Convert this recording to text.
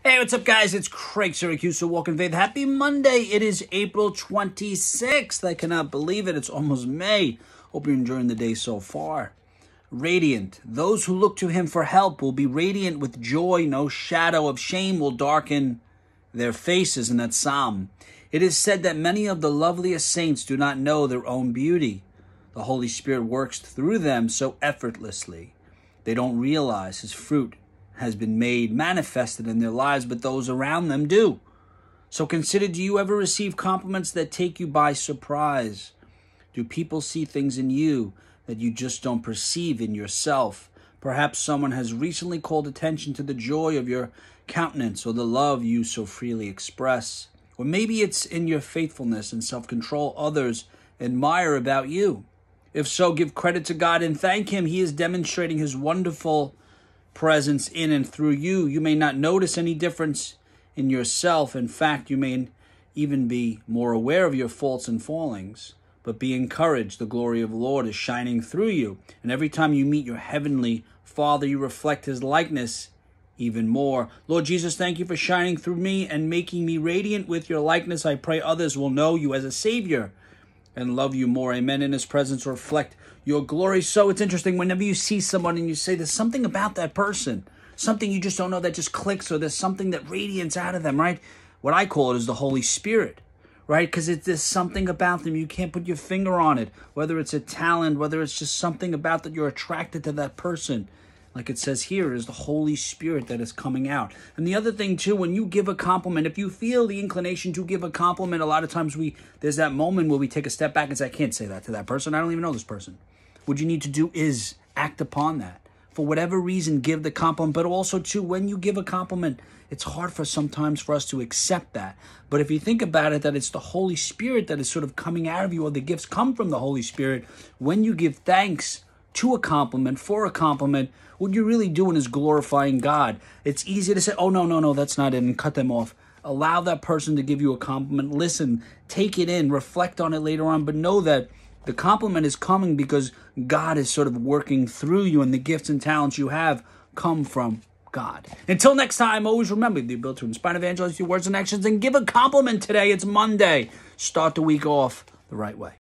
Hey, what's up, guys? It's Craig Syracusa, Walking Faith. Happy Monday. It is April 26th. I cannot believe it. It's almost May. Hope you're enjoying the day so far. Radiant. Those who look to him for help will be radiant with joy. No shadow of shame will darken their faces. In that psalm, it is said that many of the loveliest saints do not know their own beauty. The Holy Spirit works through them so effortlessly. They don't realize his fruit has been made manifested in their lives, but those around them do. So consider, do you ever receive compliments that take you by surprise? Do people see things in you that you just don't perceive in yourself? Perhaps someone has recently called attention to the joy of your countenance or the love you so freely express. Or maybe it's in your faithfulness and self-control others admire about you. If so, give credit to God and thank him. He is demonstrating his wonderful presence in and through you. You may not notice any difference in yourself. In fact, you may even be more aware of your faults and fallings. But be encouraged. The glory of the Lord is shining through you. And every time you meet your heavenly Father, you reflect his likeness even more. Lord Jesus, thank you for shining through me and making me radiant with your likeness. I pray others will know you as a Savior and love you more. Amen. In his presence reflect your glory. So it's interesting, whenever you see someone and you say there's something about that person, something you just don't know that just clicks, or there's something that radiates out of them, right? What I call it is the Holy Spirit, right? Because there's something about them. You can't put your finger on it, whether it's a talent, whether it's just something about that you're attracted to that person. Like it says here, is the Holy Spirit that is coming out. And the other thing, too, when you give a compliment, if you feel the inclination to give a compliment, a lot of times there's that moment where we take a step back and say, I can't say that to that person. I don't even know this person. What you need to do is act upon that. For whatever reason, give the compliment. But also, too, when you give a compliment, it's hard sometimes for us to accept that. But if you think about it, that it's the Holy Spirit that is sort of coming out of you, or the gifts come from the Holy Spirit, when you give thanks to a compliment, for a compliment, what you're really doing is glorifying God. It's easy to say, oh, no, that's not it, and cut them off. Allow that person to give you a compliment. Listen, take it in, reflect on it later on, but know that the compliment is coming because God is sort of working through you, and the gifts and talents you have come from God. Until next time, always remember the ability to inspire and evangelize through words and actions, and give a compliment today. It's Monday. Start the week off the right way.